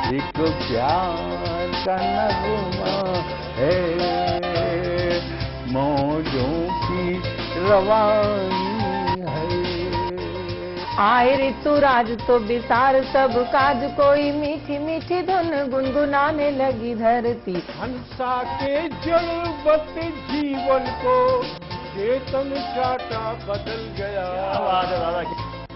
एक प्यार का नगमा है, मौजों की रवानी है। आए ऋतुराज तो बिसार सब काज, कोई मीठी मीठी धुन गुनगुनाने लगी धरती। हंसा के जड़वत जीवन को चेतन चाटा बदल गया।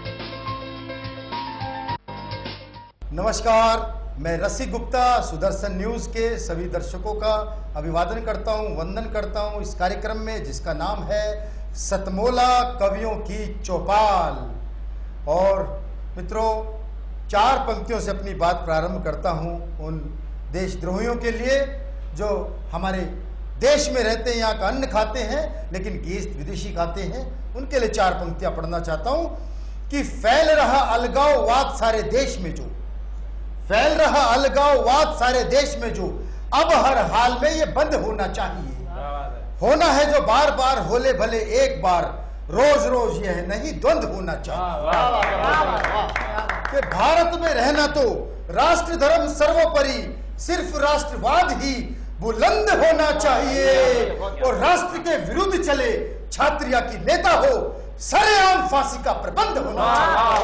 नमस्कार, मैं रसिक गुप्ता सुदर्शन न्यूज के सभी दर्शकों का अभिवादन करता हूं, वंदन करता हूं इस कार्यक्रम में जिसका नाम है सतमोला कवियों की चौपाल। और मित्रों, 4 पंक्तियों से अपनी बात प्रारंभ करता हूं उन देशद्रोहियों के लिए जो हमारे देश में रहते हैं, यहाँ का अन्न खाते हैं लेकिन गीत विदेशी खाते हैं। उनके लिए 4 पंक्तियां पढ़ना चाहता हूं कि फैल रहा अलगाववाद सारे देश में जो, फैल रहा अलगाववाद सारे देश में जो, अब हर हाल में ये बंद होना चाहिए। होना है जो बार बार होले भले एक बार, रोज रोज यह नहीं द्वंद होना चाहिए। कि भारत में रहना तो राष्ट्र धर्म सर्वोपरि, सिर्फ राष्ट्रवाद ही बुलंद होना चाहिए। और राष्ट्र के विरुद्ध चले छात्रिया की नेता हो, सरेआम फांसी का प्रबंध होना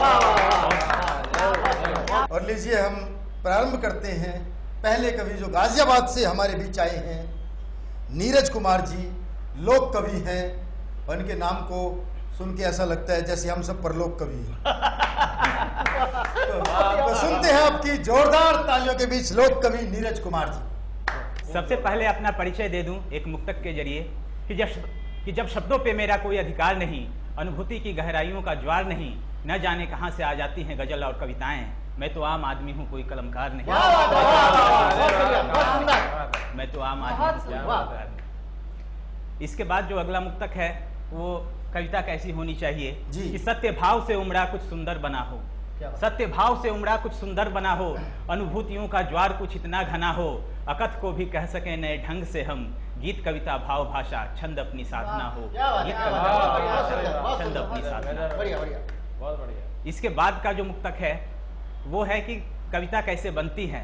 चाहिए। और लीजिए हम प्रारंभ करते हैं। पहले कवि जो गाजियाबाद से हमारे बीच आए हैं, नीरज कुमार जी, लोक कवि हैं। उनके नाम को सुन के ऐसा लगता है जैसे हम सब परलोक कवि हैं। तो सुनते हैं आपकी जोरदार तालियों के बीच लोक कवि नीरज कुमार जी। सबसे पहले अपना परिचय दे दूं एक मुक्तक के जरिए कि जब शब्दों पे मेरा कोई अधिकार नहीं, अनुभूति की गहराइयों का ज्वार नहीं, न जाने कहां से आ जाती हैं गजल और कविताएं। मैं तो आम आदमी हूं, कोई कलमकार नहीं। मैं तो आम आदमी हूं, कोई कलमकार नहीं। इसके बाद जो अगला मुक्तक है वो कविता कैसी होनी चाहिए कि सत्य भाव से उमड़ा कुछ सुंदर बना हो, सत्य भाव से उमड़ा कुछ सुंदर बना हो, अनुभूतियों का ज्वार कुछ इतना घना हो, अकथ को भी कह सके नए ढंग से हम, गीत कविता भाव भाषा छंद अपनी साधना हो, गीत कविता भाव भाषा छंद अपनी साधना। बहुत बढ़िया। इसके बाद का जो मुक्तक है वो है कि कविता कैसे बनती है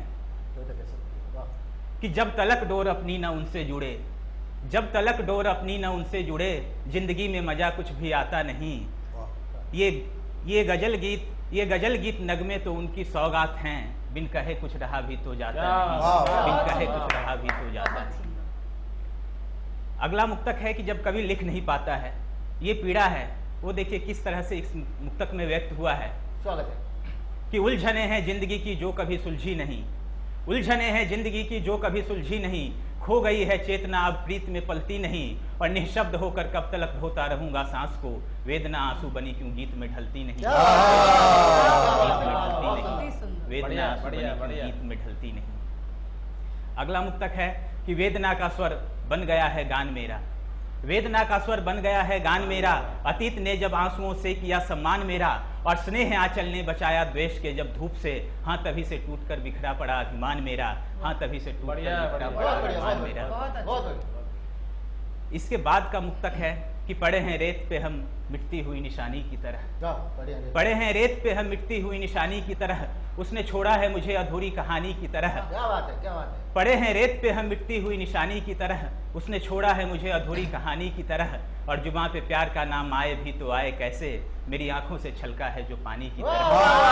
कि जब तलक डोर अपनी न उनसे जुड़े, जब तलक डोर अपनी न उनसे जुड़े, जिंदगी में मजा कुछ भी आता नहीं। ये गजल गीत नगमे तो उनकी सौगात हैं, बिन कहे कुछ रहा भी तो जाता नहीं, बिन कहे कुछ रहा भी तो जाता नहीं। अगला मुक्तक है कि जब कवि लिख नहीं पाता है, ये पीड़ा है, वो देखिए किस तरह से इस मुक्तक में व्यक्त हुआ है। स्वागत है। कि उलझने हैं जिंदगी की जो कभी सुलझी नहीं, उलझने हैं जिंदगी की जो कभी सुलझी नहीं, खो गई है चेतना अब प्रीत में पलती नहीं, और निःशब्द होकर कब तलक ढोता रहूंगा सांस को, वेदना आंसू बनी क्यों गीत में ढलती नहीं, वेदना आंसू बनी क्यों गीत में ढलती नहीं। अगला मुक्तक है कि वेदना का स्वर बन गया है गान मेरा, वेदना का स्वर बन गया है गान मेरा, अतीत ने जब आंसुओं से किया सम्मान मेरा, और स्नेह आंचल ने बचाया द्वेष के जब धूप से, हाँ तभी से टूटकर बिखरा पड़ा अभिमान मेरा, हाँ तभी से टूटकर बिखरा पड़ा अभिमान मेरा। इसके बाद का मुक्तक है कि पड़े हैं रेत पे हम मिटती हुई निशानी की तरह, पड़े हैं रेत पे हम मिटती हुई निशानी की तरह, उसने छोड़ा है मुझे अधूरी कहानी की तरह। क्या बात है, क्या बात है। पड़े हैं रेत पे हम मिटती हुई निशानी की तरह, उसने छोड़ा है मुझे अधूरी कहानी की तरह, और जुबां पे प्यार का नाम आए भी तो आए कैसे, मेरी आंखों से छलका है जो पानी की तरह।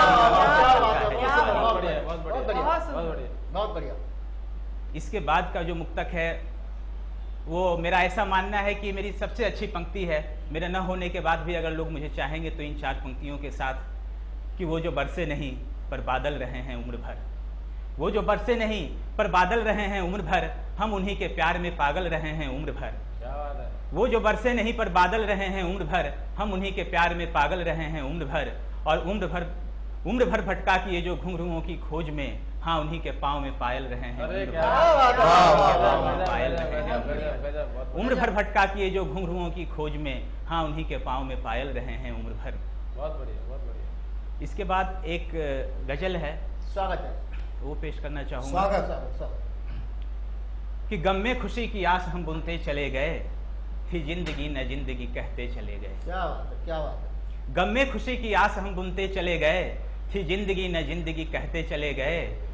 बहुत बढ़िया। इसके बाद का जो मुक्तक है वो मेरा ऐसा मानना है कि मेरी सबसे अच्छी पंक्ति है, मेरे न होने के बाद भी अगर लोग मुझे चाहेंगे तो इन 4 पंक्तियों के साथ, कि वो जो बरसे नहीं पर बादल रहे हैं उम्र भर, वो जो बरसे नहीं पर बादल रहे हैं उम्र भर, हम उन्हीं के प्यार में पागल रहे हैं उम्र भर। वो जो बरसे नहीं पर बादल रहे हैं उम्र भर, हम उन्हीं के प्यार में पागल रहे हैं उम्र भर, और उम्र भर भटका किए जो घुंघरुओं की खोज में, हाँ उन्हीं के पाँव में पायल रहे हैं उम्र भर भटका किए जो घुंघरुओं की खोज में, हाँ उन्हीं के पाँव में पायल रहे हैं उम्र भर। बहुत बढ़िया, बहुत बढ़िया। इसके बाद एक गजल है, स्वागत है, वो पेश करना चाहूंगा। स्वागत। कि गम में खुशी की आस हम बुनते चले गए, फिर जिंदगी न जिंदगी कहते चले गए। क्या बात है, क्या बात है। गम में खुशी की आस हम बुनते चले गए, थी जिंदगी न जिंदगी कहते चले गए,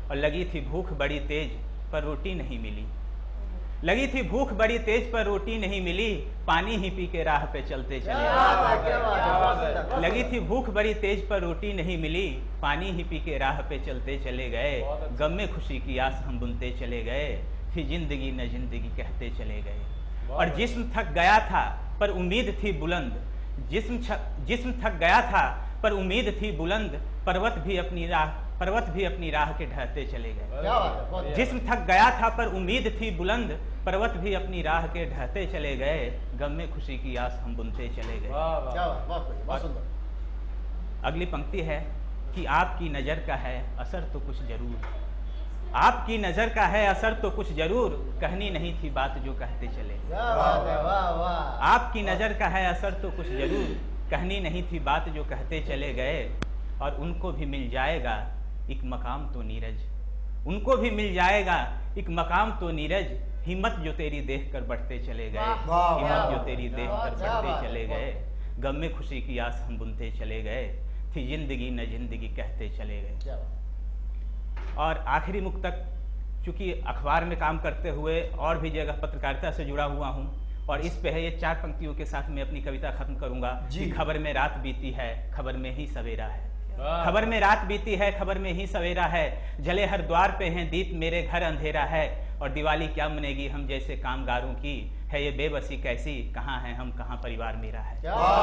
और लगी थी भूख बड़ी तेज पर रोटी नहीं मिली। लगी थी भूख बड़ी तेज पर रोटी नहीं मिली, पानी ही पी के राह पे चलते चले गए। लगी थी भूख बड़ी तेज पर रोटी नहीं मिली, पानी ही पी के राह पे चलते चले गए। गम में खुशी की आस हम बुनते चले गए, थी जिंदगी न जिंदगी कहते चले गए। और जिस्म थक गया था पर उम्मीद थी बुलंद, जिस्म थक गया था पर उम्मीद थी बुलंद, पर्वत भी अपनी राह के ढहते चले गए। जिस्म थक गया था पर उम्मीद थी बुलंद, पर्वत भी अपनी राह के ढहते चले गए। गम में खुशी की आस हम बुनते चले गए। अगली पंक्ति है कि आपकी नजर का है असर तो कुछ जरूर, आपकी नजर का है असर तो कुछ जरूर, कहनी नहीं थी बात जो कहते चले गए। आपकी नजर का है असर तो कुछ जरूर, कहनी नहीं थी बात जो कहते चले गए। और उनको भी मिल जाएगा एक मकाम तो नीरज, उनको भी मिल जाएगा एक मकाम तो नीरज, हिम्मत जो तेरी देख कर बढ़ते चले गए, हिम्मत जो तेरी देख कर बढ़ते चले गए। गम में खुशी की आस हम बुनते चले गए, थी जिंदगी न जिंदगी कहते चले गए। और आखिरी मुक्तक, चूंकि अखबार में काम करते हुए और भी जगह पत्रकारिता से जुड़ा हुआ हूँ, और इस पे है ये 4 पंक्तियों के साथ मैं अपनी कविता खत्म करूंगा। कि खबर में रात बीती है, खबर में ही सवेरा है। खबर में रात बीती है, खबर में ही सवेरा है, जले हर द्वार पे हैं दीप, मेरे घर अंधेरा है। और दिवाली क्या मनेगी हम जैसे कामगारों की, है ये बेबसी कैसी, कहाँ है हम कहाँ परिवार मेरा है।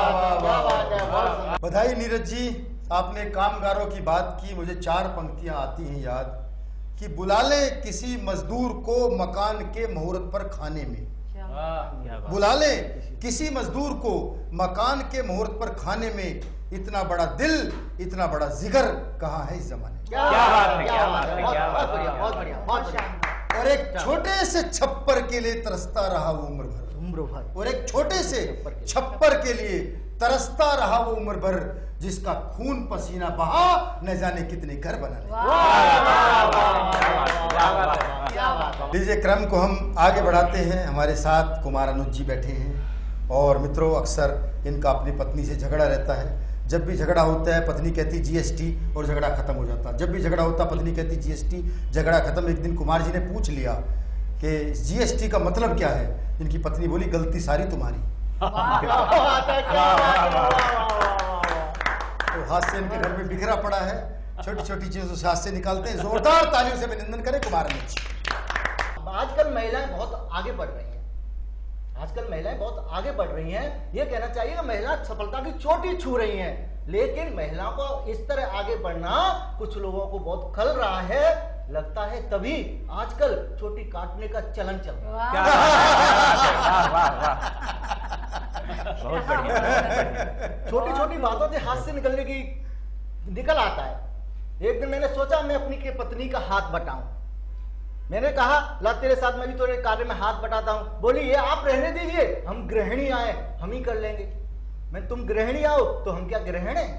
बधाई नीरज जी, आपने कामगारों की बात की। मुझे 4 पंक्तियां आती हैं याद कि बुला ले किसी मजदूर को मकान के मुहूर्त पर खाने में, बुला ले किसी मजदूर को मकान के मुहूर्त पर खाने में, इतना बड़ा दिल इतना बड़ा जिगर कहाँ है इस जमाने। क्या बात है, क्या बात है, क्या बात है, बहुत बढ़िया। और एक छोटे से छप्पर के लिए तरसता रहा वो उम्र भर, और एक छोटे से छप्पर के लिए तरसता रहा वो उम्र भर, जिसका खून पसीना बहा न जाने कितने घर बना ले। लीजिए, क्रम को हम आगे बढ़ाते हैं। हमारे साथ कुमार अनुज जी बैठे हैं। और मित्रों, अक्सर इनका अपनी पत्नी से झगड़ा रहता है। जब भी झगड़ा होता है पत्नी कहती जीएसटी और झगड़ा खत्म हो जाता है। जब भी झगड़ा होता पत्नी कहती जीएसटी, झगड़ा खत्म। एक दिन कुमार जी ने पूछ लिया कि जीएसटी का मतलब क्या है। इनकी पत्नी बोली, गलती सारी तुम्हारी। तो हास्य इनके घर में बिखरा पड़ा है। छोटी छोटी चीजों से हास्य निकालते हैं। जोरदार तालियों से अभिनंदन करें कुमार अनुज। आजकल महिलाएं बहुत आगे बढ़ रही हैं। आजकल महिलाएं बहुत आगे बढ़ रही हैं। ये कहना चाहिए कि महिला सफलता की चोटी छू रही हैं। लेकिन महिलाओं को इस तरह आगे बढ़ना कुछ लोगों को बहुत खल रहा है। लगता है तभी आजकल चोटी काटने का चलन चल रहा है। छोटी छोटी बातों से हाथ से निकल आता है। एक दिन मैंने सोचा मैं अपनी के पत्नी का हाथ बटाऊं। मैंने कहा, ला तेरे साथ मैं भी थोड़े कार्य में हाथ बटाता हूं। बोली, ये आप रहने दीजिए, हम गृहिणी आए, हम ही कर लेंगे। मैं, तुम गृहिणी आओ तो हम क्या ग्रहण है?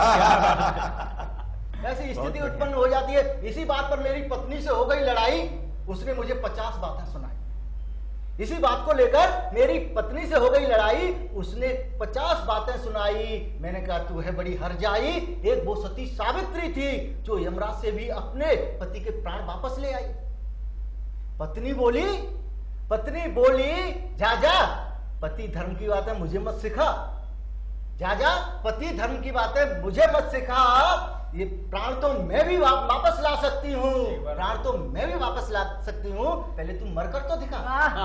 ऐसी स्थिति उत्पन्न हो जाती है। इसी बात पर मेरी पत्नी से हो गई लड़ाई। उसने मुझे 50 बातें सुनाई। इसी बात को लेकर मेरी पत्नी से हो गई लड़ाई। उसने 50 बातें सुनाई। मैंने कहा, तू है बड़ी हरजाई। एक वो सती सावित्री थी जो यमराज से भी अपने पति के प्राण वापस ले आई। पत्नी बोली, जा पति धर्म की बातें मुझे मत सिखा। जा पति धर्म की बातें मुझे मत सिखा। ये प्राण तो मैं भी वापस ला सकती हूँ, प्राण तो मैं भी वापस ला सकती हूँ, पहले तुम मरकर तो दिखा।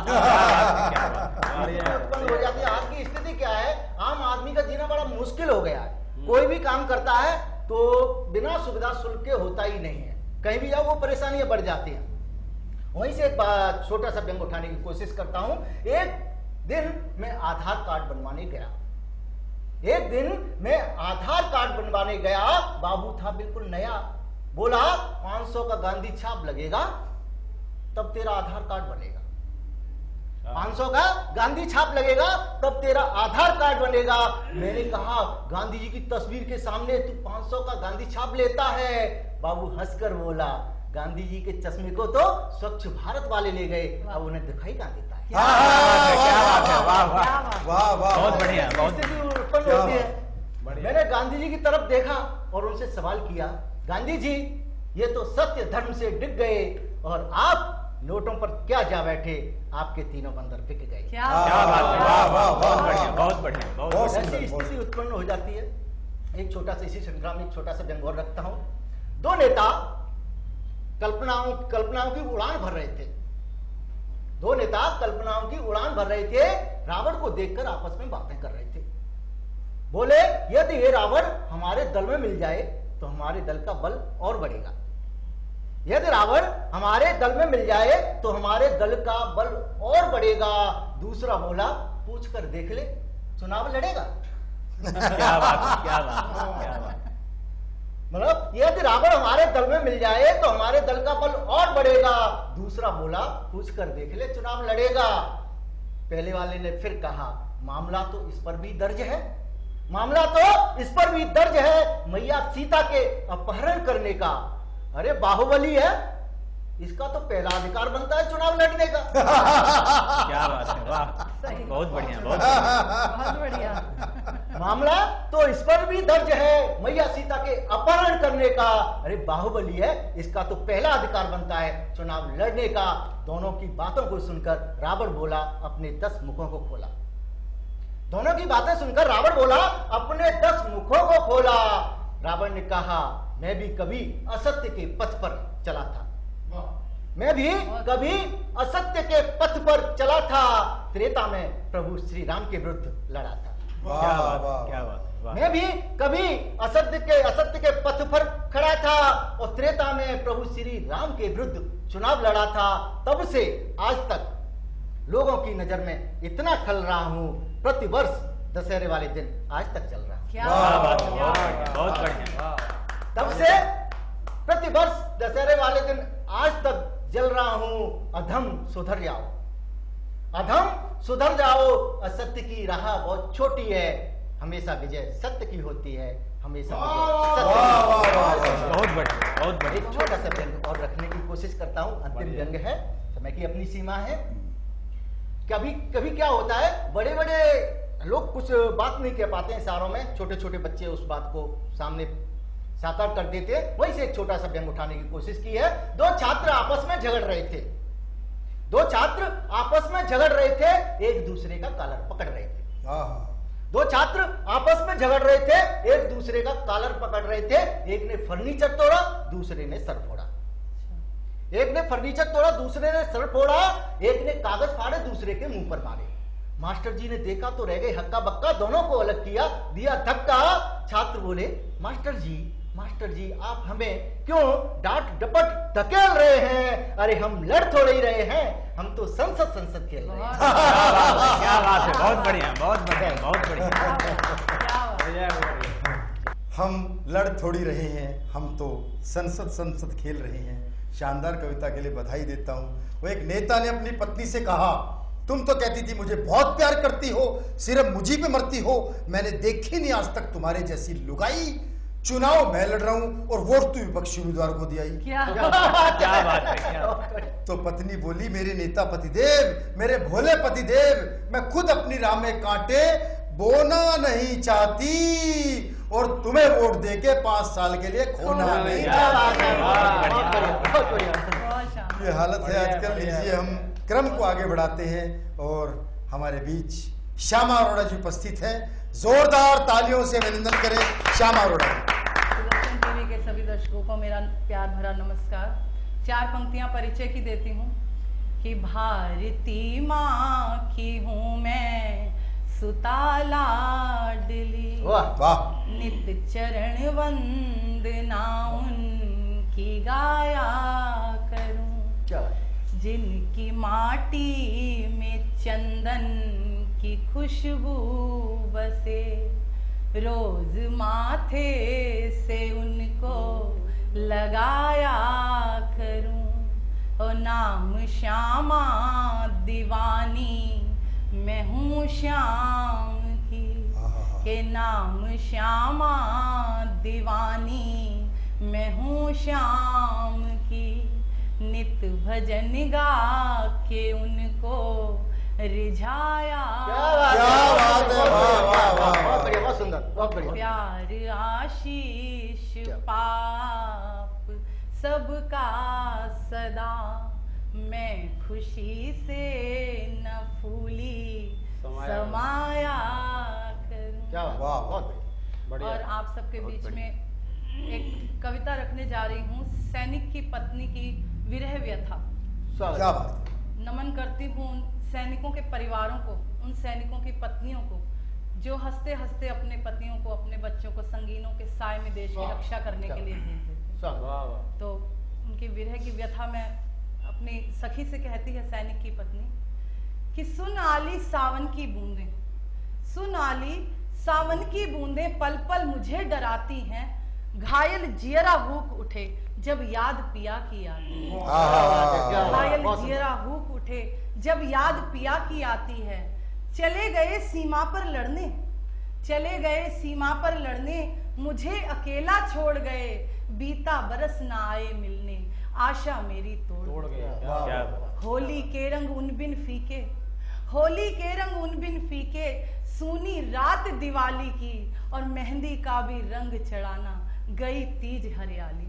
उत्पन्न हो जाती है। आज की स्थिति क्या है, आम आदमी का जीना बड़ा मुश्किल हो गया है। कोई भी काम करता है तो बिना सुविधा शुल्क के होता ही नहीं है। कहीं भी जाओ वो परेशानियां बढ़ जाती हैं। वहीं से एक छोटा सा व्यंग उठाने की कोशिश करता हूं। एक दिन मैं आधार कार्ड बनवाने गया। बाबू था बिल्कुल नया। बोला, 500 का गांधी छाप लगेगा तब तेरा आधार कार्ड बनेगा। 500 का गांधी छाप लगेगा तब तेरा आधार कार्ड बनेगा। मैंने कहा, गांधी जी की तस्वीर के सामने तू 500 का गांधी छाप लेता है? बाबू हंसकर बोला, गांधी जी के चश्मे को तो स्वच्छ भारत वाले ले गए, अब उन्हें दिखाई कहां देता है। क्या बात है, वाह वाह वाह वाह, बहुत बढ़िया, बहुत स्थिति उत्पन्न होती है। मैंने गांधी जी की तरफ देखा और उनसे सवाल किया, गांधी जी ये तो सत्य धर्म से डिग गए और आप नोटों पर क्या जा बैठे, आपके तीनों बंदर बिक गए। क्या बात है, वाह वाह, बहुत वाह, बढ़िया, वाह। बहुत बढ़िया, बहुत बहुत बढ़िया। सुंदर, ऐसी बहुत स्थिति उत्पन्न हो जाती है। एक छोटा सा इसी श्रृंखला में एक छोटा सा व्यंग और रखता हूं। दो नेता कल्पनाओं की उड़ान भर रहे थे। दो नेता कल्पनाओं की उड़ान भर रहे थे, रावण को देखकर आपस में बातें कर रहे थे। बोले यदि ये रावण हमारे दल में मिल जाए तो हमारे दल का बल और बढ़ेगा। यदि रावण हमारे दल में मिल जाए तो हमारे दल का बल और बढ़ेगा। दूसरा बोला पूछ कर देख ले, चुनाव लड़ेगा। क्या बात है, क्या बात है, क्या बात है। मतलब यदि रावण हमारे दल में मिल जाए तो हमारे दल का बल और बढ़ेगा। दूसरा बोला पूछ कर देख ले, चुनाव लड़ेगा। पहले वाले ने फिर कहा मामला तो इस पर भी दर्ज है, मामला तो इस पर भी दर्ज है, मैया सीता के अपहरण करने का। अरे बाहुबली है, इसका तो पहला अधिकार बनता है चुनाव लड़ने का। क्या बात है, वाह, सही। बहुत बढ़िया, बहुत बढ़िया। बहुत बढ़िया। मामला तो इस पर भी दर्ज है, मैया सीता के अपहरण करने का। अरे बाहुबली है, इसका तो पहला अधिकार बनता है चुनाव लड़ने का। दोनों की बातों को सुनकर रावण बोला, अपने 10 मुखों को खोला। दोनों की बातें सुनकर रावण बोला, अपने 10 मुखों को खोला। रावण ने कहा मैं भी कभी असत्य के पथ पर चला था, मैं भी कभी असत्य के पथ पर चला था। त्रेता में प्रभु श्री राम के विरुद्ध लड़ा था। क्या बात है, क्या बात है, वाह। मैं भी कभी असत्य के पथ पर खड़ा था और त्रेता में प्रभु श्री राम के विरुद्ध चुनाव लड़ा था। तब से आज तक लोगों की नजर में इतना खल रहा हूं, प्रतिवर्ष दशहरे वाले दिन आज तक चल रहा है। क्या बात है, क्या बहुत बढ़िया, बहुत बढ़िया। तब से प्रतिवर्ष दशहरे वाले दिन आज तक जल रहा हूं। अधम सुधर जाओ, अधम सुधर जाओ, असत्य की राह बहुत छोटी है, हमेशा विजय सत्य की होती है, हमेशा विजय सत्य की होती है। बहुत बढ़िया, बहुत बढ़िया। एक छोटा सा व्यंग और रखने की कोशिश करता हूं, अंतिम व्यंग है, समय की अपनी सीमा है। कभी कभी क्या होता है, बड़े बड़े लोग कुछ बात नहीं कह पाते हैं इशारों में, छोटे छोटे बच्चे उस बात को सामने साकार कर देते हैं। वही से एक छोटा सा व्यंग उठाने की कोशिश की है। दो छात्र आपस में झगड़ रहे थे, दो छात्र आपस में झगड़ रहे थे, एक दूसरे का कॉलर पकड़ रहे थे। दो छात्र आपस में झगड़ रहे थे, एक दूसरे का कॉलर पकड़ रहे थे। एक ने फर्नीचर तोड़ा, दूसरे ने सर फोड़ा। एक ने फर्नीचर तोड़ा, दूसरे ने सर फोड़ा। एक ने कागज फाड़े, दूसरे के मुंह पर मारे। मास्टर जी ने देखा तो रह गए हक्का बक्का, दोनों को अलग किया, दिया धक्का। छात्र बोले मास्टर जी आप हमें क्यों डांट डपट धकेल रहे हैं? अरे हम लड़ थोड़े ही रहे हैं, हम तो संसद खेल रहे हैं। क्या बात है, बहुत बढ़िया, बहुत बढ़िया, बहुत बढ़िया। क्या बात। हम लड़ थोड़ी रहे हैं, हम तो संसद खेल रहे हैं। शानदार कविता के लिए बधाई देता हूं। वो एक नेता ने अपनी पत्नी से कहा, तुम तो कहती थी मुझे बहुत प्यार करती हो, सिर्फ मुझी पे मरती हो, मैंने देखी नहीं आज तक तुम्हारे जैसी लुगाई। चुनाव मैं लड़ रहा हूं और वोट तू विपक्षी उम्मीदवार को दिया ही। क्या क्या बात है, क्या बात है। तो पत्नी बोली, मेरे नेता पतिदेव, मेरे भोले पतिदेव, मैं खुद अपनी राह में कांटे बोना नहीं चाहती और तुम्हें वोट देके 5 साल के लिए खोना नहीं चाहती। बहुत शानदार। ये हालत है आजकल। लीजिए हम क्रम को आगे बढ़ाते हैं और हमारे बीच श्यामा अरोड़ा जी उपस्थित हैं। जोरदार तालियों से अभिनंदन करें श्यामा अरोड़ा जी। सुदर्शन टीवी के सभी दर्शकों को मेरा प्यार भरा नमस्कार। 4 पंक्तियां परिचय की देती हूँ कि भारती माँ की हूँ मैं, सुताला डली, वाह वाह। नित चरण वंदना उनकी गाया करूं, क्या बात है। जिनकी माटी में चंदन की खुशबू बसे, रोज माथे से उनको लगाया करूं। और नाम श्यामा दीवानी मैं हूँ श्याम की, के नाम श्यामा दीवानी मैं हूँ श्याम की। नित भजन गा के उनको रिझाया, क्या बात है, वाह वाह वाह। बहुत बढ़िया, बहुत सुंदर, बहुत बढ़िया। प्यार आशीष पाप सबका सदा मैं खुशी से न फूली समाया करूं। क्या वाह, बहुत बढ़िया। और आप सबके बीच में एक कविता रखने जा रही हूँ, सैनिक की पत्नी की विरह व्यथा। क्या बात। नमन करती हूँ उन सैनिकों के परिवारों को, उन सैनिकों की पत्नियों को जो हंसते हंसते अपने पतियों को, अपने बच्चों को संगीनों के साए में देश की रक्षा करने के लिए भेज देते हैं। वाह वाह। तो उनकी विरह की व्यथा में अपनी सखी से कहती है सैनिक की पत्नी कि सुन आली सावन की बूंदें, सुन आली सावन की बूंदें पल पल मुझे डराती हैं, घायल जियरा हुक उठे जब याद पिया की आती है। घायल जियरा हुक उठे जब याद पिया की आती है। चले गए सीमा पर लड़ने, चले गए सीमा पर लड़ने, मुझे अकेला छोड़ गए, बीता बरस ना आए मिलने, आशा मेरी तोड़ गए। होली के रंग उन बिन फीके, होली के रंग उन बिन फीके, सूनी रात दिवाली की और मेहंदी का भी रंग चढ़ाना, गई तीज हरियाली।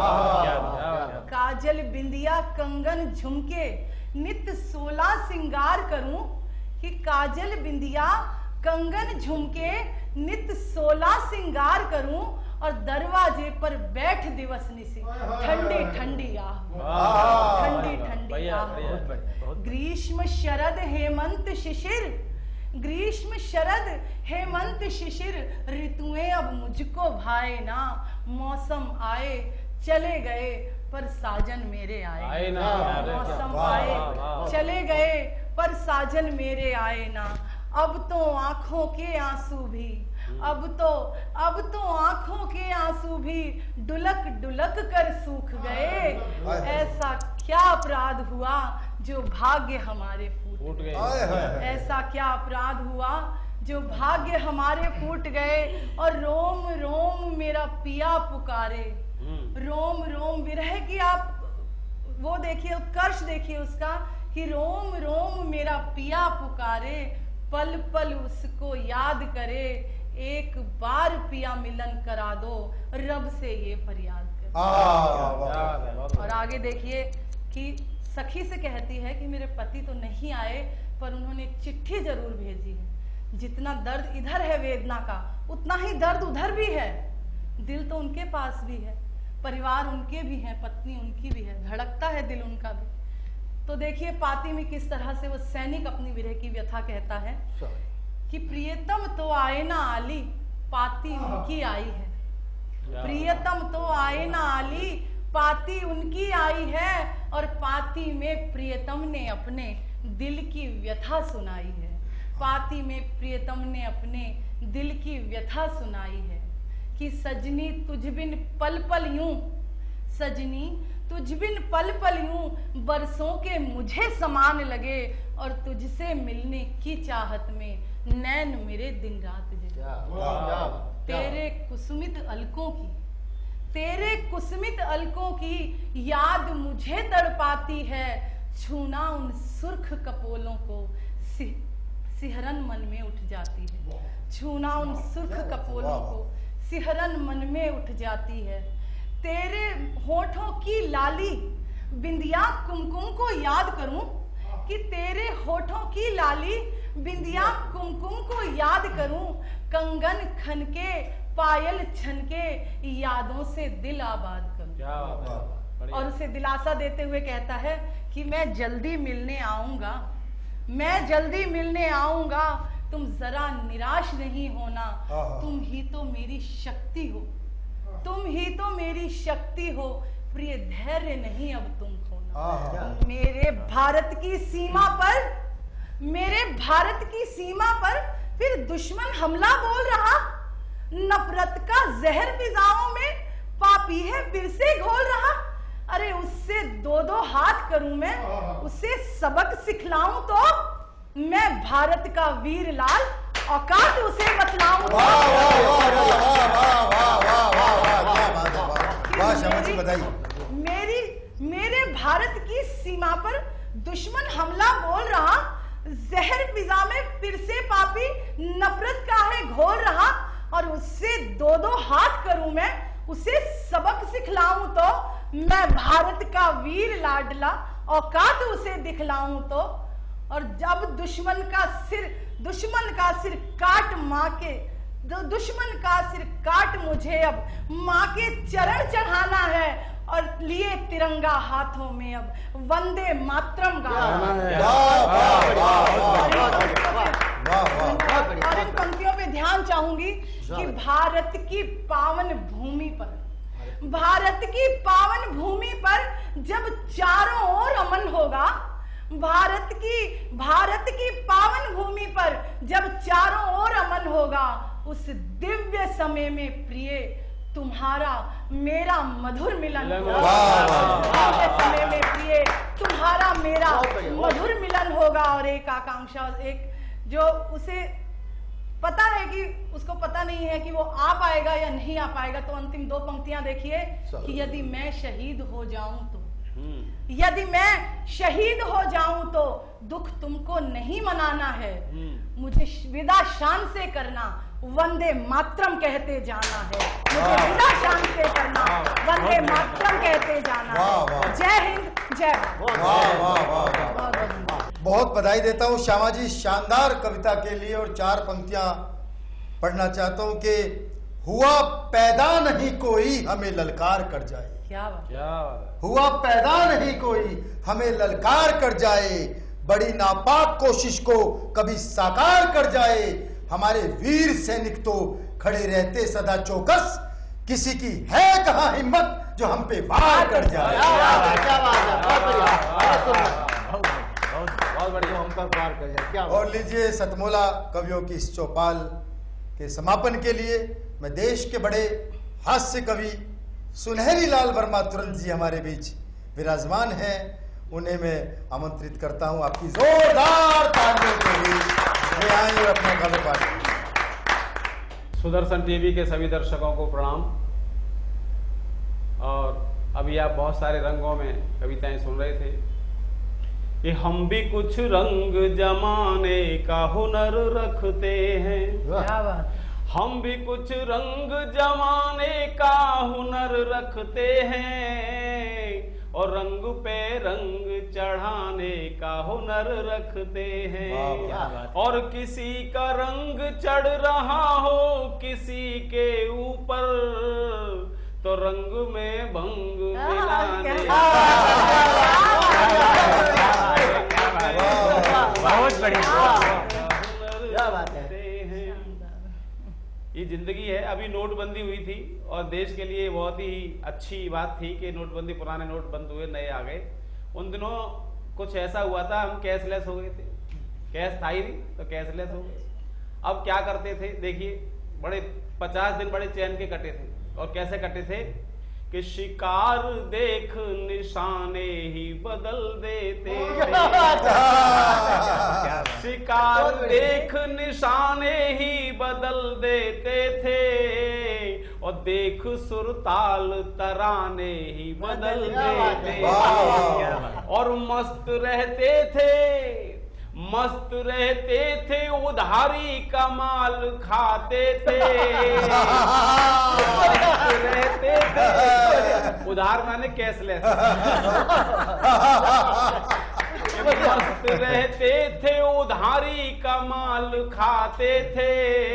काजल बिंदिया कंगन झुमके नित 16 सिंगार करूं, कि काजल बिंदिया कंगन झुमके नित 16 सिंगार करूं, और दरवाजे पर बैठ दिवस निसी ठंडी ठंडी आह, ठंडी ठंडी आह। ग्रीष्म शरद हेमंत शिशिर, ग्रीष्म शरद हेमंत शिशिर, ऋतुएं अब मुझको भाए ना, मौसम आए चले गए पर साजन मेरे आए ना। मौसम आए चले गए पर साजन मेरे आए ना। अब तो आंखों के आंसू भी, अब तो आंखों के आंसू भी डुलक डुलक कर सूख गए। ऐसा क्या अपराध हुआ जो भाग्य हमारे फूट गए, ऐसा क्या अपराध हुआ जो भाग्य हमारे फूट गए। और रोम रोम मेरा पिया पुकारे, रोम रोम विरह की आप वो देखिए, उत्कर्ष देखिए उसका, कि रोम रोम मेरा पिया पुकारे, पल पल उसको याद करे, एक बार पिया मिलन करा दो, रब से ये फरियाद कर। और आगे देखिए कि सखी से कहती है कि मेरे पति तो नहीं आए पर उन्होंने चिट्ठी जरूर भेजी है। जितना दर्द इधर है वेदना का, उतना ही दर्द उधर भी है। दिल तो उनके पास भी है, परिवार उनके भी हैं, पत्नी उनकी भी है, धड़कता है दिल उनका भी। तो देखिए पाती में किस तरह से वो सैनिक अपनी विरह की व्यथा कहता है कि प्रियतम तो आए ना आली, पाती उनकी आई है। प्रियतम तो आए ना आली, पाती उनकी आई है, और पाती में प्रियतम ने अपने दिल की व्यथा सुनाई है। पाती में प्रियतम ने अपने दिल की व्यथा सुनाई है कि सजनी तुझ बिन पल पल यूं, सजनी तुझ बिन पल पल यूं, बरसों के मुझे समान लगे, और तुझसे मिलने की चाहत में नैन मेरे दिन रात जगे। तेरे कुसुमित अलकों की, तेरे कुसुमित अलकों की याद मुझे तड़पाती है, छूना उन सुर्ख कपोलों को सिहरन मन में उठ जाती है। छूना उन सुर्ख कपोलों को सिहरन मन में उठ जाती है। तेरे होठों की लाली बिंदिया कुमकुम को याद करूं, कि तेरे होठों की लाली बिंदिया कुमकुम को याद करूं, कंगन खन के पायल छन के यादों से दिल आबाद करूं। और उसे दिलासा देते हुए कहता है कि मैं जल्दी मिलने आऊंगा, मैं जल्दी मिलने आऊंगा, तुम जरा निराश नहीं होना, तुम ही तो मेरी शक्ति हो, तुम ही तो मेरी शक्ति हो, प्रिय धैर्य नहीं अब तुम खोना। मेरे भारत की सीमा पर, मेरे भारत की सीमा पर फिर दुश्मन हमला बोल रहा, नफरत का जहर फिजाओं में पापी है फिर से घोल रहा। अरे उससे दो दो हाथ करूं मैं, उसे सबक सिखलाऊं तो मैं भारत का वीर लाल औकात उसे बतलाऊं। मेरे भारत की सीमा पर दुश्मन हमला बोल रहा, जहर फिजा में फिर से पापी नफरत का है घोल रहा, और उससे दो दो हाथ करूं मैं, उसे सबक सिखलाऊं तो मैं भारत का वीर लाडला, औकात उसे दिखलाऊं तो। और जब दुश्मन का सिर काट माँ के, दुश्मन का सिर काट मुझे अब माँ के चरण चढ़ाना है, और लिए तिरंगा हाथों में अब वंदे मातरम गाना है। और इन पंक्तियों पे ध्यान चाहूंगी कि भारत की पावन भूमि पर, भारत की पावन भूमि पर जब चारों ओर अमन होगा, भारत की पावन भूमि पर जब चारों ओर अमन होगा, उस दिव्य समय में प्रिय तुम्हारा मेरा मधुर मिलन होगा। दिव्य समय में प्रिय तुम्हारा मेरा मधुर मिलन होगा। और एक आकांक्षा, एक जो उसे पता है कि उसको पता नहीं है कि वो आ पाएगा या नहीं आ पाएगा, तो अंतिम 2 पंक्तियां देखिए कि यदि मैं शहीद हो जाऊं तो, यदि मैं शहीद हो जाऊं तो दुख तुमको नहीं मनाना है, मुझे विदा शान से करना, वंदे मातरम कहते जाना है, मुझे विदा शान से करना, वंदे मातरम कहते जाना। जय हिंद, जय भारत। बहुत बधाई देता हूँ श्यामा जी शानदार कविता के लिए। और 4 पंक्तियां पढ़ना चाहता हूँ कि हुआ पैदा नहीं कोई हमें ललकार कर जाए, क्या बात, क्या बात है। हुआ पैदा नहीं कोई हमें ललकार कर जाए, बड़ी नापाक कोशिश को कभी साकार कर जाए, हमारे वीर सैनिक तो खड़े रहते सदा चौकस, किसी की है कहाँ हिम्मत जो हम पे वार कर जाए। बहुत बढ़िया, हम पर वार कर जाए। क्या और लीजिए सतमोला कवियों की इस चौपाल के समापन के लिए मैं देश के बड़े हास्य कवि सुनहरी लाल वर्मा तुरंत जी हमारे बीच विराजमान हैं, उन्हें मैं आमंत्रित करता हूं आपकी जोरदार तालियों के बीच वे आए और अपना काव्य पाठ करें। सुदर्शन टीवी के सभी दर्शकों को प्रणाम। और अभी आप बहुत सारे रंगों में कविताएं सुन रहे थे कि हम भी कुछ रंग जमाने का हुनर रखते हैं, क्या बात, हम भी कुछ रंग जमाने का हुनर रखते हैं, और रंग पे रंग चढ़ाने का हुनर रखते हैं। और किसी का रंग चढ़ रहा हो किसी के ऊपर, तो रंग में भंग मिलाने बहुत बढ़िया। क्या बात है। ये जिंदगी है। अभी नोटबंदी हुई थी और देश के लिए बहुत ही अच्छी बात थी कि नोटबंदी, पुराने नोट बंद हुए, नए आ गए। उन दिनों कुछ ऐसा हुआ था, हम कैशलेस हो गए थे, कैश था ही नहीं तो कैशलेस हो गए। अब क्या करते थे देखिए, बड़े 50 दिन बड़े चैन के कटे थे। और कैसे कटे थे कि शिकार देख निशाने ही बदल देते थे, शिकार देख निशाने ही बदल देते थे, और देख सुरताल तराने ही बदल देते थे। और मस्त रहते थे, मस्त रहते थे, उधारी का माल खाते थे, मस्त रहते थे, उधार माने कैशलेस, मस्त रहते थे, उधारी का माल खाते थे,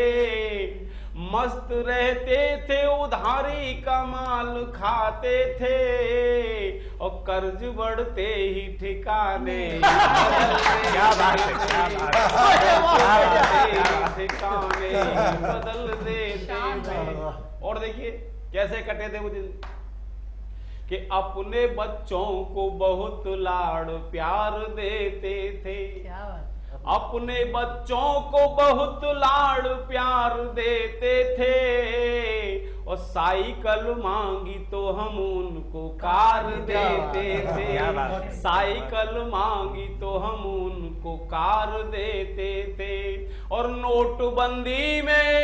मस्त रहते थे, उधारी का माल खाते थे, और कर्ज बढ़ते ही ठिकाने क्या बात है, क्या बात है, ठिकाने बदल देते थे। और देखिए कैसे कटे थे वो दिन कि अपने बच्चों को बहुत लाड़ प्यार देते थे, क्या बात, अपने बच्चों को बहुत लाड़ प्यार देते थे, और साइकिल मांगी तो हम उनको कार देते थे, साइकिल मांगी तो हम उनको कार देते थे। और नोटबंदी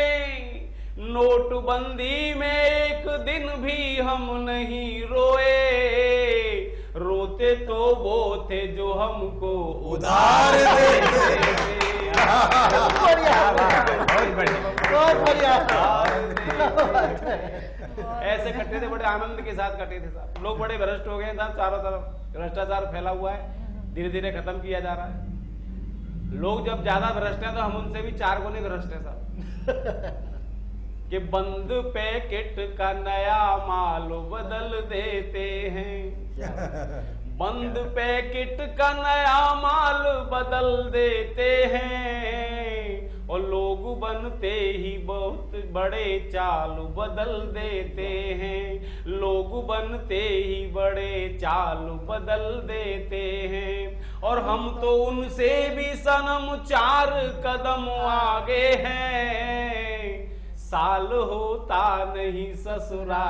में एक दिन भी हम नहीं रोए, रोते तो वो थे जो हमको उधार देते थे। बहुत बढ़िया, बहुत बढ़िया। ऐसे कटे थे, बड़े आनंद के साथ कटे थे साहब। लोग बड़े भ्रष्ट हो गए साहब, चारों तरफ भ्रष्टाचार फैला हुआ है, धीरे धीरे खत्म किया जा रहा है। लोग जब ज्यादा भ्रष्ट हैं तो हम उनसे भी 4 गुने भ्रष्ट हैं साहब। कि बंद पैकेट का नया माल बदल देते हैं, बंद पैकेट का नया माल बदल देते हैं, और लोग बनते ही बहुत बड़े चाल बदल देते हैं, लोग बनते ही बड़े चाल बदल देते हैं, और हम तो उनसे भी सनम 4 कदम आगे हैं, साल होता नहीं ससुराल।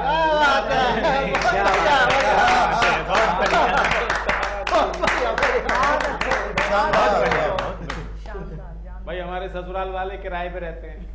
भाई हमारे ससुराल वाले किराए पे रहते हैं।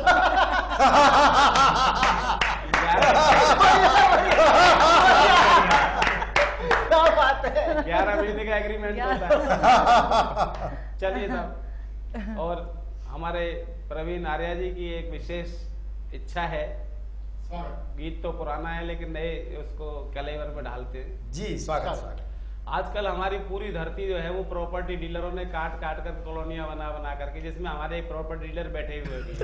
क्या बात है, 11 महीने का एग्रीमेंट होता है। चलिए साहब, और हमारे प्रवीण आर्या जी की एक विशेष इच्छा है, गीत तो पुराना है लेकिन नए उसको कलेवर में ढालते हैं। जी स्वागत स्वागत। आजकल हमारी पूरी धरती जो है वो प्रॉपर्टी डीलरों ने काट काट कर कॉलोनियां बना बना करके, जिसमें हमारे एक प्रॉपर्टी डीलर बैठे हुए भी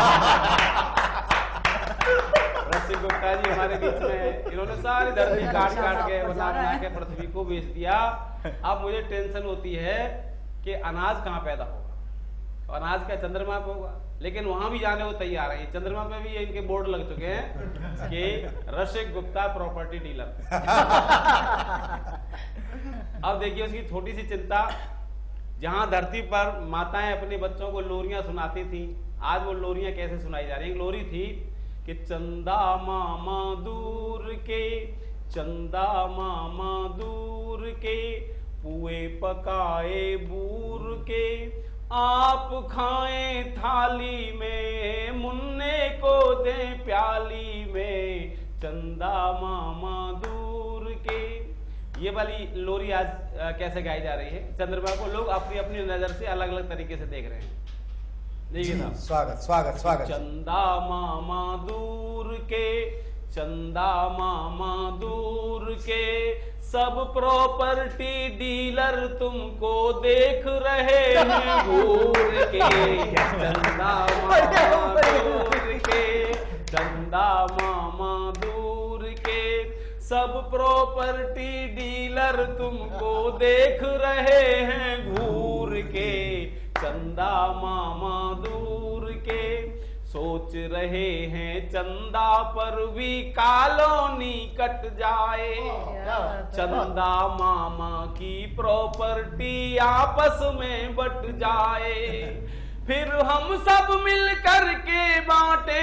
रसिक गुप्ता जी हमारे बीच में, इन्होंने सारी धरती काट काट के बना बना के पृथ्वी को बेच दिया। अब मुझे टेंशन होती है कि अनाज कहाँ पैदा होगा, अनाज का चंद्रमा पे होगा, लेकिन वहां भी जाने को तैयार है। चंद्रमा पे भी इनके बोर्ड लग चुके हैं कि रसिक गुप्ता प्रॉपर्टी डीलर। अब देखिए उसकी छोटी सी चिंता, जहां धरती पर माताएं अपने बच्चों को लोरियां सुनाती थी, आज वो लोरियां कैसे सुनाई जा रही। एक लोरी थी कि चंदा मामा दूर के, चंदा मामा दूर के, पुए पकाए बूर के, आप खाएं थाली में, मुन्ने को दें प्याली में, चंदा मामा दूर के। ये वाली लोरी आज कैसे गाई जा रही है। चंद्रमा को लोग अपनी अपनी नजर से अलग अलग तरीके से देख रहे हैं। देखिए साहब, स्वागत स्वागत स्वागत। चंदा मामा दूर के, चंदा मामा दूर के, सब प्रॉपर्टी डीलर तुमको देख रहे हैं घूर के, चंदा मामा दूर के, चंदा मामा दूर के, सब प्रॉपर्टी डीलर तुमको देख रहे हैं घूर के, चंदा मामा दूर के, सोच रहे हैं चंदा पर भी कॉलोनी कट जाए, चंदा मामा की प्रॉपर्टी आपस में बट जाए, फिर हम सब मिल कर के बांटे,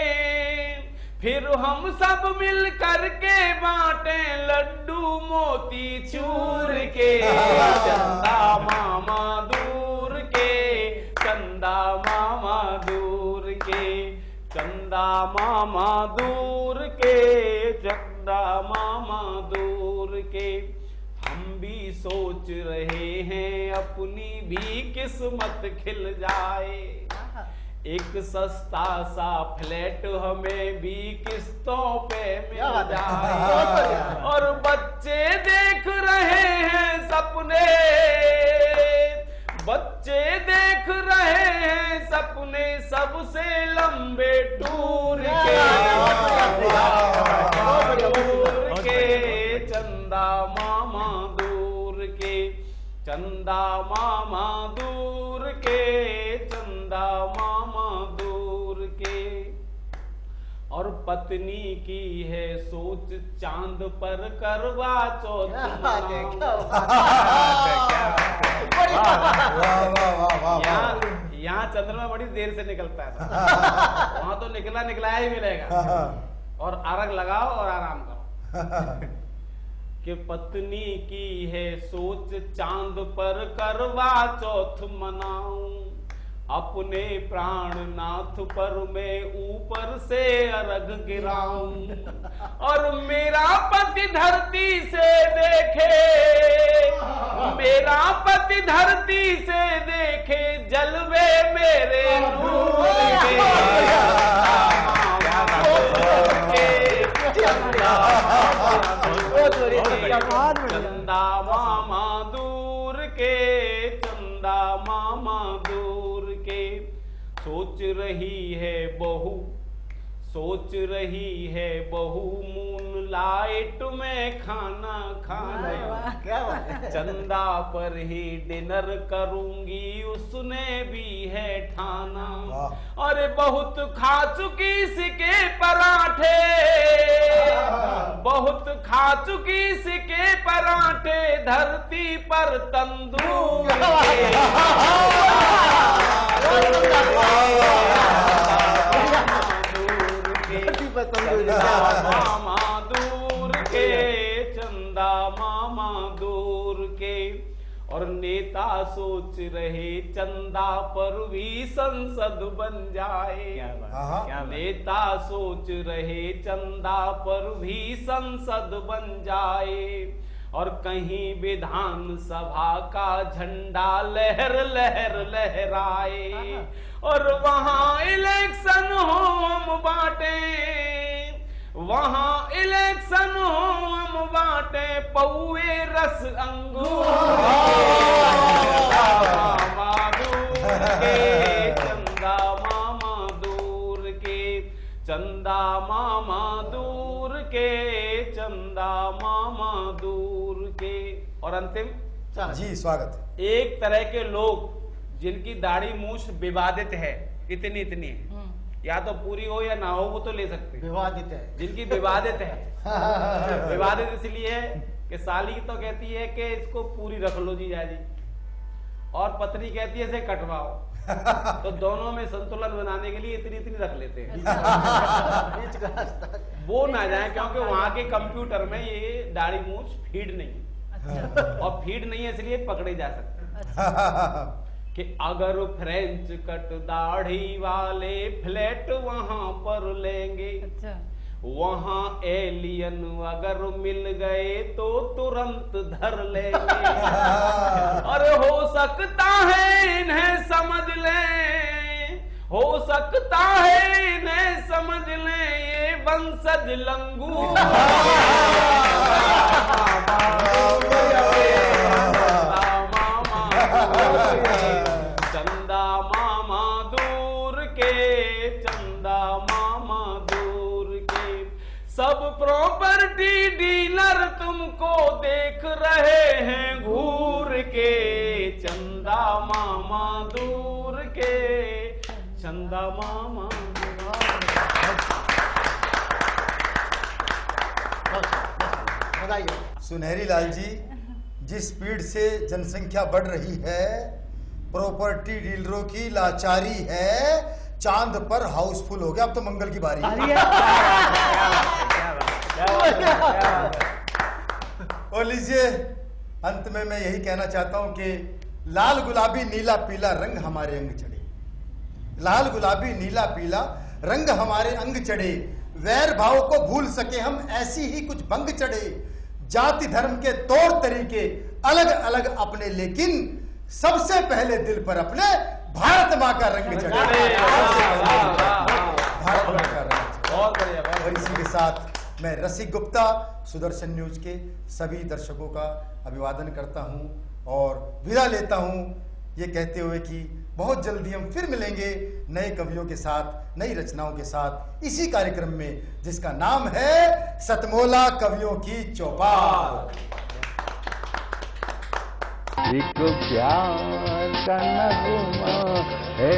फिर हम सब मिल कर के बांटे लड्डू मोती चूर के, चंदा मामा दूर के, चंदा मामा दूर के, चंदा मामा दूर के, चंदा मामा दूर के। हम भी सोच रहे हैं अपनी भी किस्मत खिल जाए, एक सस्ता सा फ्लैट हमें भी किस्तों पे मिल जाए, और बच्चे देख रहे हैं सपने, बच्चे देख रहे हैं सपने सबसे लंबे टूर के, दूर के, चंदा मामा दूर के, चंदा मामा दूर के, चंदा मामा दूर के। और पत्नी की है सोच चांद पर करवा चौथ, यहाँ चंद्रमा बड़ी देर से निकलता है, वहां तो निकला निकलाया ही मिलेगा। और अर्घ लगाओ और आराम करो। कि पत्नी की है सोच चांद पर करवा चौथ मनाऊं, अपने प्राणनाथ पर मैं ऊपर से अर्घ गिराऊं, और मेरा पति धरती से देखे, मेरा पति धरती से देखे जलवे मेरे नूर के, रही है बहू, सोच रही है बहू मून लाइट में खाना खाना। क्या बात है। चंदा पर ही डिनर करूंगी उसने भी है ठाना। अरे बहुत खा चुकी सिके पराठे, बहुत खा चुकी सिके पराठे, धरती पर तंदूर मामा दूर के, चंदा मामा दूर के। और नेता सोच रहे चंदा पर भी संसद बन जाए। क्या बात। नेता सोच रहे चंदा पर भी संसद बन जाए। और कहीं विधानसभा का झंडा लहर लहर लहराए। और वहां इलेक्शन हो हम बांटे, वहां इलेक्शन हो हम बांटे, पौए रस अंगूर मामा दूर के, चंदा मामा दूर के, चंदा मामा दूर के, चंदा मामा दूर के। और अंतिम जी स्वागत। एक तरह के लोग जिनकी दाढ़ी मूछ विवादित है, इतनी इतनी है, या तो पूरी हो या ना हो, वो तो ले सकते हैं। विवादित है, जिनकी विवादित है। विवादित इसलिए है कि साली तो कहती है कि इसको पूरी रख लो जी जाजी, और पत्नी कहती है इसे कटवाओ। तो दोनों में संतुलन बनाने के लिए इतनी इतनी रख लेते हैं। बीच का रास्ता। वो ना जाए, क्योंकि वहां के कंप्यूटर में ये दाढ़ी मूछ फीड नहीं है। और फीड नहीं है इसलिए पकड़े जा सकते कि अगर फ्रेंच कट दाढ़ी वाले फ्लैट वहां पर लेंगे, वहां एलियन अगर मिल गए तो तुरंत धर लेंगे। अरे हो सकता है इन्हें समझ लें, हो सकता है इन्हें समझ लें, ये वंशज लंगूर। चंदा मामा दूर के, चंदा मामा दूर के। सब प्रॉपर्टी डीलर तुमको देख रहे हैं घूर के, चंदा मामा दूर के, चंदा मामा। सुनहरी लाल जी, जिस स्पीड से जनसंख्या बढ़ रही है, प्रॉपर्टी डीलरों की लाचारी है, चांद पर हाउसफुल हो गया। अब तो मंगल की बारी है। और लीजिए, अंत में मैं यही कहना चाहता हूं कि लाल गुलाबी नीला पीला रंग हमारे अंग चढ़े, लाल गुलाबी नीला पीला रंग हमारे अंग चढ़े, वैर भाव को भूल सके हम ऐसी ही कुछ भंग चढ़े। जाति धर्म के तौर तरीके अलग अलग अपने, लेकिन सबसे पहले दिल पर अपने भारत माँ का रंग चढ़े। भारत माँ का रंग। बहुत बढ़िया। और इसी के साथ मैं रसिक गुप्ता सुदर्शन न्यूज के सभी दर्शकों का अभिवादन करता हूं और विदा लेता हूं, ये कहते हुए कि बहुत जल्दी हम फिर मिलेंगे नए कवियों के साथ, नई रचनाओं के साथ, इसी कार्यक्रम में जिसका नाम है सतमोला कवियों की चौपाल। एक प्यार का नगमा है,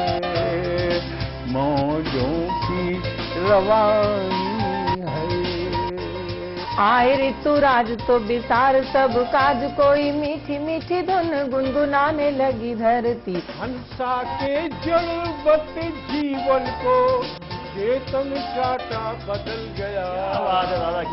मौजों की रवानी है। आए ऋतुराज तो बिसार सब काज, कोई मीठी मीठी धुन गुनगुनाने लगी धरती। हंसा के जड़वत जीवन को चेतन चाटा बदल गया। क्या बात है दादा,